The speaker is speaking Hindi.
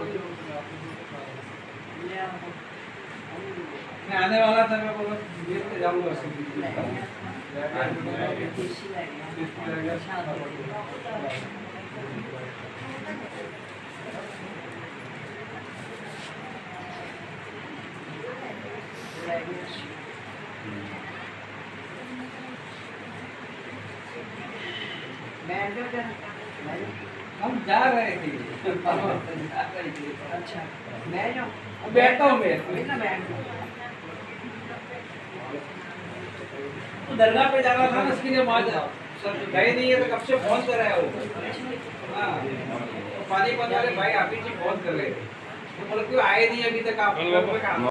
मैं आने वाला था, मैं बोला ये तो जाऊंगा हम जा रहे थे। अच्छा मैं जाऊँ, बैठता हूँ मैं तो दरगाह पे जाना था ना, इसके लिए वहाँ सब गए नहीं है, तो कब से फोन कर रहा है वो। हाँ तो पानीपत वाले भाई आप ही फोन कर रहे थे, तो बोले क्यों आए नहीं अभी तक आप।